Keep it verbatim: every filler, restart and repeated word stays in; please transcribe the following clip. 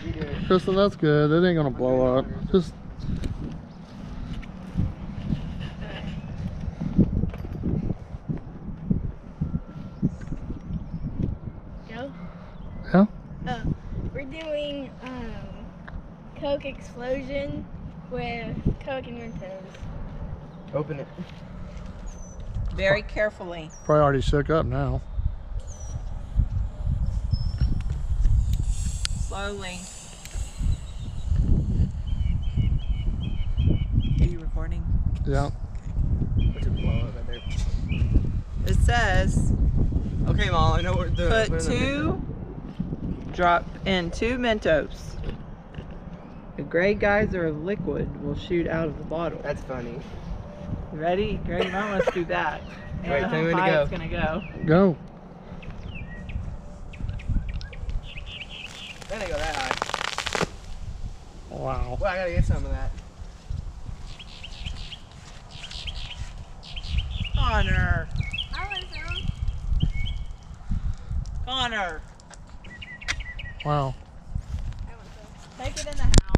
You do it. Kristen, that's good. It ain't gonna blow up. Just Go? yeah. Oh, we're doing um, Coke Explosion with Coke and Mentos. Open it. Very carefully. Probably already shook up now. Slowly. Are you recording? Yeah. What's it blow up right there? It says Okay, Mom, I know what we're doing. put We're in the two, drop in two Mentos. A gray geyser of liquid will shoot out of the bottle. That's funny. You ready? Greg, you might want to do that. I Wait, don't tell know me when how to high go. it's gonna go. Go. That ain't go that high. Wow. Well, I gotta get some of that. Connor. I want some. Connor. Wow. I want some. Take it in the house.